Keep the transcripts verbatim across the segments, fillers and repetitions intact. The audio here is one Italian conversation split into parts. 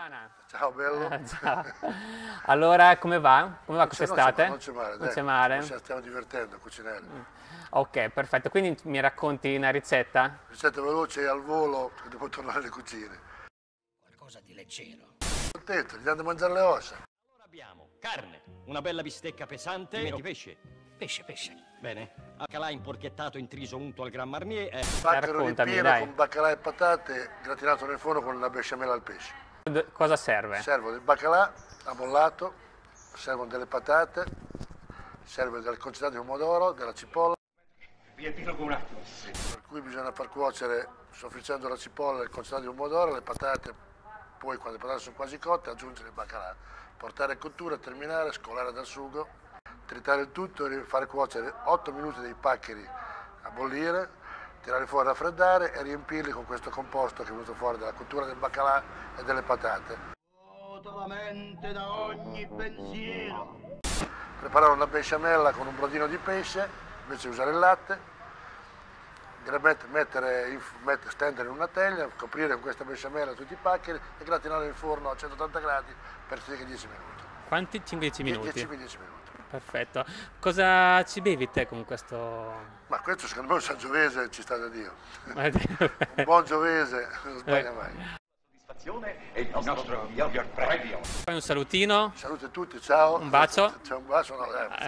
Ivana. Ciao bello. Eh, ciao. Allora, come va? Come va quest'estate? Non c'è male, Non c'è dai. male? Ci stiamo divertendo a cucinare. Ok, perfetto. Quindi mi racconti una ricetta? Ricetta veloce al volo, che devo tornare alle cucine. Qualcosa di leggero. Contento, gli danno da mangiare le ossa. Allora abbiamo carne, una bella bistecca pesante. Ti metti pesce? Pesce, pesce. Bene. Baccalà imporchettato intriso unto al Gran Marnier. Eh. Baccaro raccontami, ripieno dai. con baccalà e patate, gratinato nel forno con una besciamella al pesce. D- cosa serve? Servo del baccalà ammollato, servono delle patate, serve del concentrato di pomodoro, della cipolla. Riepilogo un attimo. Per cui bisogna far cuocere, soffriggendo la cipolla, il concentrato di pomodoro, le patate, poi quando le patate sono quasi cotte aggiungere il baccalà, portare in cottura, terminare, scolare dal sugo, tritare il tutto e fare cuocere otto minuti dei paccheri a bollire, tirare fuori a raffreddare e riempirli con questo composto che è venuto fuori dalla cottura del baccalà e delle patate. Vuota la mente da ogni pensiero. Preparare una besciamella con un brodino di pesce, invece di usare il latte, mettere, in- mettere, stendere in una teglia, coprire con questa besciamella tutti i paccheri e gratinare in forno a centottanta gradi per circa dieci minuti. Quanti? cinque dieci minuti? dieci dieci minuti. Perfetto. Cosa ci bevi te con questo? Ma questo secondo me è un sangiovese ci sta da Dio. Eh, Un buon giovese non sbaglia mai. Soddisfazione è il nostro miglior premio. Fai un salutino. Salute a tutti, ciao. Un bacio. C'è un bacio, no, eh. Eh,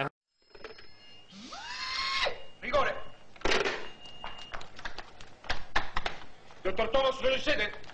Rigore. Dottor Tolos, non in sede?